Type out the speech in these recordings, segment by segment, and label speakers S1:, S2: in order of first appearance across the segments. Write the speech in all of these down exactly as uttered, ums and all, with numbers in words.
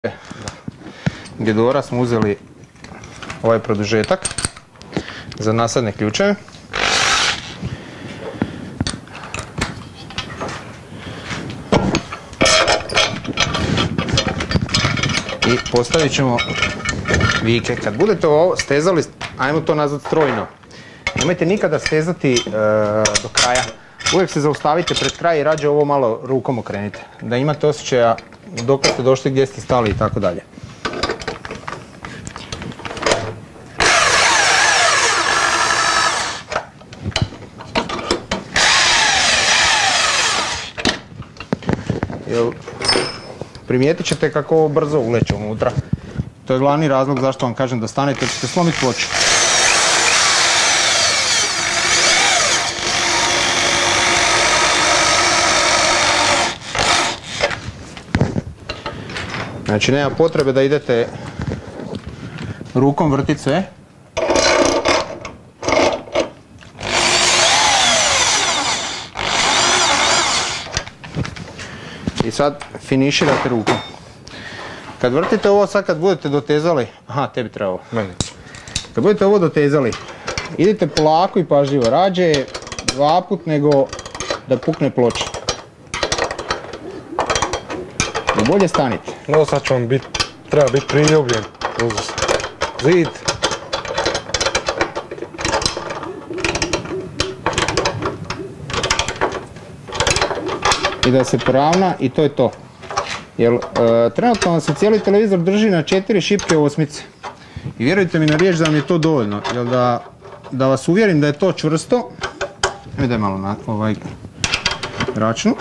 S1: Gedora smo uzeli ovaj produžetak za nasadne ključeve. I postavit ćemo vike. Kad budete ovo stezali, ajmo to nazvati strojno. Nemojte nikada stezati e, do kraja. Uvijek se zaustavite pred kraj i rađe ovo malo rukom okrenite. Da imate osjećaja dok ste došli, gdje ste stali i tako dalje. Primijetit ćete kako ovo brzo uleće unutra. To je glavni razlog zašto vam kažem da stanete, ćete slomiti ploču. Znači nema potrebe da idete rukom vrtiti sve. I sad finiširate rukom. Kad vrtite ovo, sad kad budete dotezali, aha, tebi treba ovo. Meni. Kad budete ovo dotezali, idite polako i pažljivo. Rađe dva put nego da pukne ploča. Da bolje stanite.
S2: No, sad će on bit, treba biti priljubljen uz zid.
S1: I da se poravna i to je to. Jer e, trenutno vam se cijeli televizor drži na četiri šipke osmice. I vjerujte mi na riječ da vam je to dovoljno. Jer da, da vas uvjerim da je to čvrsto, evo daj malo na ovaj račun.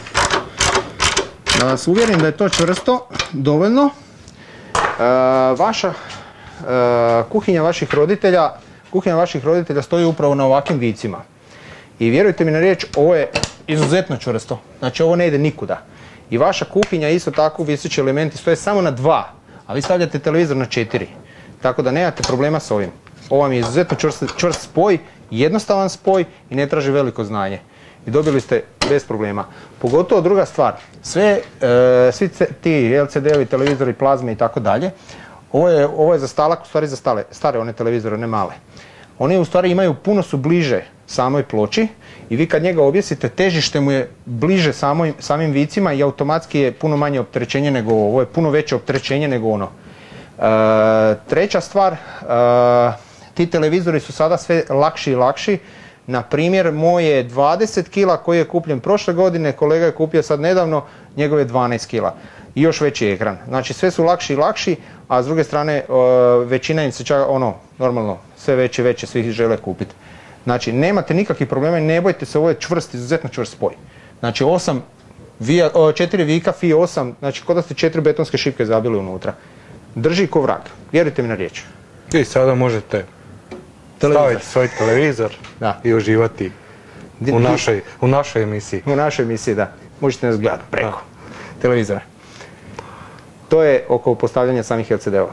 S1: Da vas uvjerim da je to čvrsto, dovoljno. E, vaša e, kuhinja vaših roditelja, kuhinja vaših roditelja stoji upravo na ovakvim vicima. I vjerujte mi na riječ, ovo je izuzetno čvrsto. Znači ovo ne ide nikuda. I vaša kuhinja isto tako, viseći elementi stoje samo na dva, a vi stavljate televizor na četiri. Tako da nemate problema s ovim. Ovo vam je izuzetno čvrst, čvrst spoj, jednostavan spoj i ne traži veliko znanje. I dobili ste bez problema. Pogotovo druga stvar, sve, e, svi ti L C D-ovi, televizori, plazme i tako dalje, ovo je, ovo je za stalak, u stvari za stale, stare one televizore, ne male. Oni u stvari imaju, puno su bliže samoj ploči i vi kad njega objesite, težište mu je bliže samoj, samim vicima i automatski je puno manje opterećenje nego ovo. Ovo je puno veće opterećenje nego ono. E, treća stvar, e, ti televizori su sada sve lakši i lakši. Na primjer, moj je dvadeset kila koji je kupljen prošle godine, kolega je kupio sad nedavno, njegov je dvanaest kila. I još veći ekran. Znači sve su lakši i lakši, a s druge strane većina im se čak, ono, normalno, sve veće i veće, svi ih žele kupiti. Znači nemate nikakvih problema i ne bojte se, ovo je čvrst, izuzetno čvrst spoj. Znači osam, četiri vika F I osam, znači kod da ste četiri betonske šipke zabili unutra. Drži ko vrag, vjerujte mi na riječ.
S2: I sada možete staviti svoj televizor da. I uživati u našoj, u našoj emisiji.
S1: U našoj emisiji, da. Možete nas gledati preko da. Televizora. To je oko postavljanja samih L C D-ova.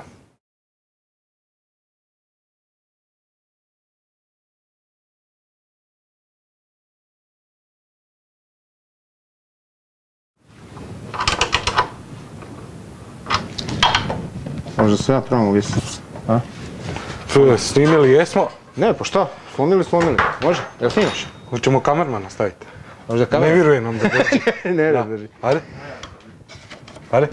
S1: Možda se ja probam uvijesti.
S2: Snimili jesmo?
S1: Ne, pa šta? Slomili, slomili. Može? Jel snimaš?
S2: Hoćemo kamermana staviti.
S1: Možda kamerman?
S2: Ne vjerujem nam da drži.
S1: Ne, ne drži.
S2: Ajde. Ajde.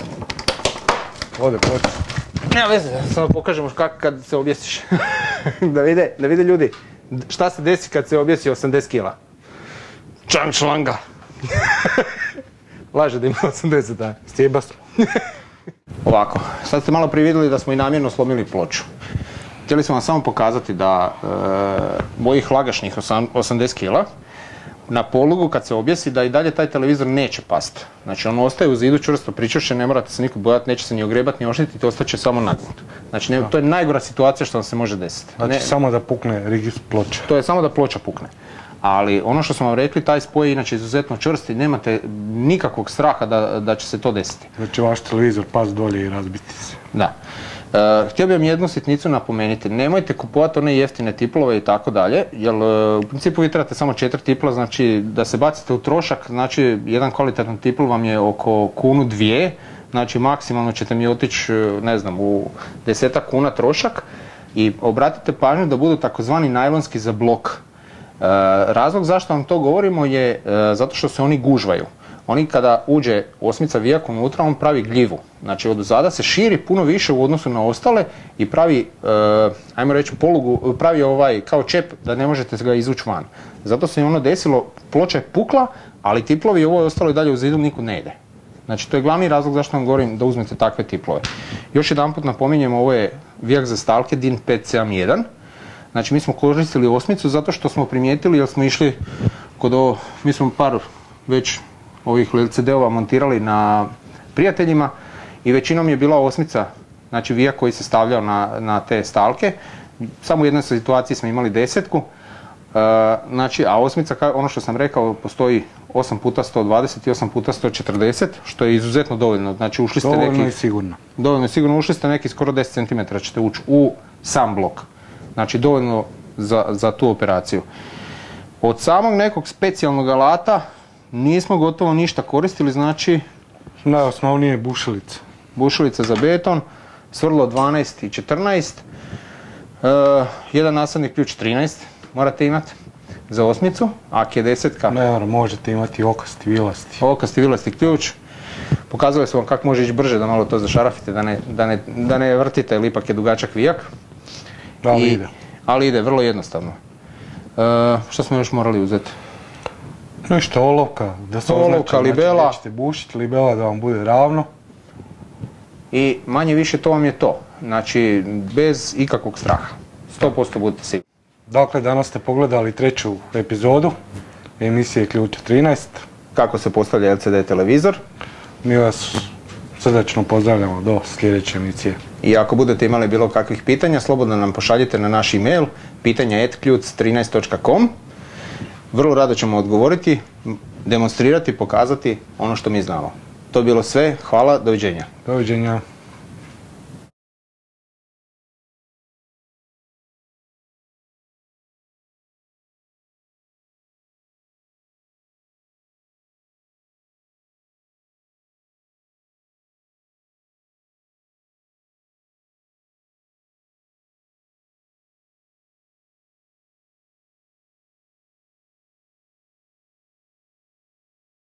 S2: Ode, pođe.
S1: Nema veze, samo pokažemo kako kad se objesiš. da, vide, da vide ljudi šta se desi kad se objesi osamdeset kila. Čang šlanga. Laže da ima osamdeset, da.
S2: Stjebas.
S1: Ovako, sad ste malo prividjeli da smo i namjerno slomili ploču. Htjeli smo vam samo pokazati da e, mojih lagašnih osamdeset kila na polugu kad se objesi da i dalje taj televizor neće pasti. Znači on ostaje u zidu čvrsto pričušen, ne morate se nikud bojati, neće se ni ogrebati ni oštititi, ostaće samo nagnut. Znači ne, to je najgora situacija što vam se može desiti.
S2: Znači ne, samo da pukne rigid ploča.
S1: To je samo da ploča pukne. Ali ono što smo vam rekli, taj spoj je inače izuzetno čvrst i nemate nikakvog straha da, da će se to desiti.
S2: Znači vaš televizor pas dolje i razbiti se.
S1: Da. Uh, htio bih vam jednu sitnicu napomenuti, nemojte kupovati one jeftine tiplove i tako dalje, jer uh, u principu vi trebate samo četiri tipla, znači da se bacite u trošak, znači jedan kvalitetan tipl vam je oko kunu dvije, znači maksimalno ćete mi otići, ne znam, u desetak kuna trošak i obratite pažnju da budu takozvani najlonski za blok. E, razlog zašto vam to govorimo je e, zato što se oni gužvaju. Oni kada uđe osmica vijak unutra, on pravi gljivu. Znači od zada se širi puno više u odnosu na ostale i pravi, e, ajmo reći, polugu, pravi ovaj kao čep da ne možete ga izvući van. Zato se i ono desilo, ploča je pukla, ali tiplovi i ovo je ostalo i dalje u zidu, nikud ne ide. Znači to je glavni razlog zašto vam govorim da uzmete takve tiplove. Još jedan put napominjem, ovo je vijak za stalke D I N pet sedam jedan. Znači mi smo koristili osmicu zato što smo primijetili, jer smo išli kod ovo, mi smo par već ovih L C D-ova montirali na prijateljima i većinom je bila osmica, znači vijak koji se stavljao na, na te stalke. Samo u jednoj situaciji smo imali desetku, e, znači, a osmica, ono što sam rekao, postoji osam puta sto dvadeset i osam puta sto četrdeset, što je izuzetno dovoljno. Znači ušli ste
S2: dovoljno
S1: neki...
S2: i sigurno.
S1: Dovoljno i sigurno, ušli ste neki skoro deset centimetara ćete ući u sam blok. Znači dovoljno za, za tu operaciju. Od samog nekog specijalnog alata nismo gotovo ništa koristili, znači...
S2: Najosnovnije je bušilica.
S1: Bušilica za beton, svrlo dvanaest i četrnaest, e, jedan nasadni ključ trinaest morate imati za osmicu, ako je desetka...
S2: Ne, možete imati okasti, vilasti.
S1: Okasti, vilasti ključ. Pokazali su vam kako može ići brže da malo to zašarafite, da ne, da ne, da ne vrtite, jer ipak je dugačak vijak.
S2: Ali
S1: I,
S2: ide.
S1: Ali ide, vrlo jednostavno. E, što smo još morali uzeti?
S2: Nešto, olovka, da se
S1: olovka, libela.
S2: Znači, ćete bušiti, libela da vam bude ravno.
S1: I manje više to vam je to. Znači, bez ikakvog straha. sto posto budite sigurni.
S2: Dakle, danas ste pogledali treću epizodu emisije Ključ trinaest.
S1: Kako se postavlja L C D televizor.
S2: Mi vas srdačno pozdravljamo do sljedeće emisije.
S1: I ako budete imali bilo kakvih pitanja, slobodno nam pošaljite na naš e-mail pitanja at kljuc trinaest točka com. Vrlo rado ćemo odgovoriti, demonstrirati, pokazati ono što mi znamo. To je bilo sve. Hvala, doviđenja.
S2: Doviđenja.